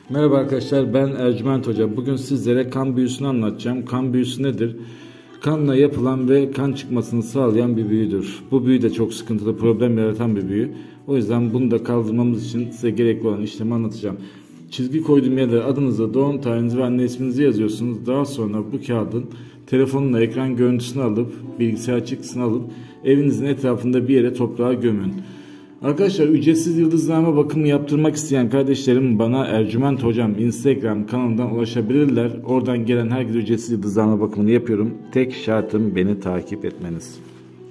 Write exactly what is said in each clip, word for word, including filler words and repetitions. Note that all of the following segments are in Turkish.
Merhaba arkadaşlar, ben Ercüment Hoca. Bugün sizlere kan büyüsünü anlatacağım. Kan büyüsü nedir? Kanla yapılan ve kan çıkmasını sağlayan bir büyüdür. Bu büyü de çok sıkıntılı, problem yaratan bir büyü. O yüzden bunu da kaldırmamız için size gerekli olan işlemi anlatacağım. Çizgi koyduğum yere adınızı, doğum tarihinizi ve anne isminizi yazıyorsunuz. Daha sonra bu kağıdın telefonla ekran görüntüsünü alıp, bilgisayar çıktısını alıp evinizin etrafında bir yere toprağa gömün. Arkadaşlar, ücretsiz yıldızlama bakımı yaptırmak isteyen kardeşlerim bana Ercüment Hocam Instagram kanalından ulaşabilirler. Oradan gelen herkese ücretsiz yıldızlama bakımını yapıyorum. Tek şartım beni takip etmeniz.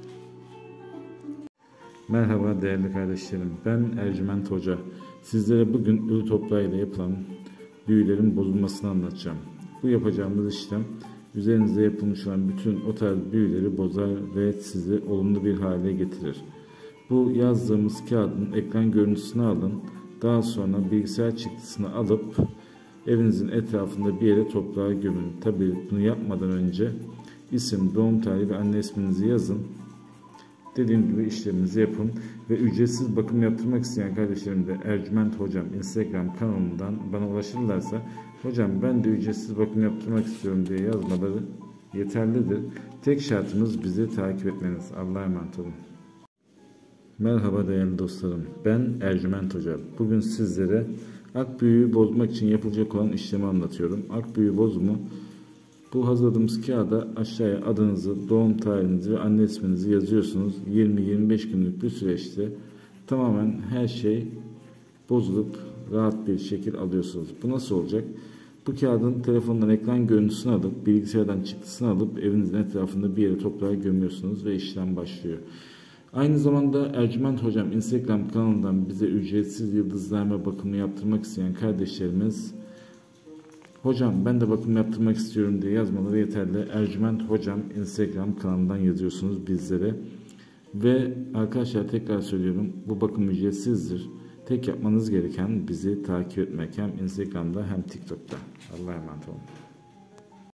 Merhaba değerli kardeşlerim, ben Ercüment Hoca. Sizlere bugün ölü toprağıyla yapılan büyülerin bozulmasını anlatacağım. Bu yapacağımız işlem üzerinizde yapılmış olan bütün o tarz büyüleri bozar ve sizi olumlu bir hale getirir. Bu yazdığımız kağıdın ekran görüntüsünü alın. Daha sonra bilgisayar çıktısını alıp evinizin etrafında bir yere toprağa gömün. Tabii bunu yapmadan önce isim, doğum tarihi ve anne isminizi yazın. Dediğim gibi işleminizi yapın ve ücretsiz bakım yaptırmak isteyen kardeşlerim de Ercüment Hocam Instagram kanalından bana ulaşırlarsa hocam ben de ücretsiz bakım yaptırmak istiyorum diye yazmaları yeterlidir. Tek şartımız bizi takip etmeniz. Allah'a emanet olun. Merhaba değerli dostlarım, ben Ercüment Hoca. Bugün sizlere ak büyüyü bozmak için yapılacak olan işlemi anlatıyorum. Ak büyü bozumu, bu hazırladığımız kağıda aşağıya adınızı, doğum tarihinizi ve anne isminizi yazıyorsunuz. yirmi yirmi beş günlük bir süreçte tamamen her şey bozulup rahat bir şekil alıyorsunuz. Bu nasıl olacak? Bu kağıdın telefondan ekran görüntüsünü alıp, bilgisayardan çıktısını alıp evinizin etrafında bir yere toprağa gömüyorsunuz ve işlem başlıyor. Aynı zamanda Ercüment Hocam Instagram kanalından bize ücretsiz yıldızlama bakımı yaptırmak isteyen kardeşlerimiz hocam ben de bakım yaptırmak istiyorum diye yazmaları yeterli. Ercüment Hocam Instagram kanalından yazıyorsunuz bizlere. Ve arkadaşlar tekrar söylüyorum, bu bakım ücretsizdir. Tek yapmanız gereken bizi takip etmek, hem Instagram'da hem TikTok'ta. Allah'a emanet olun.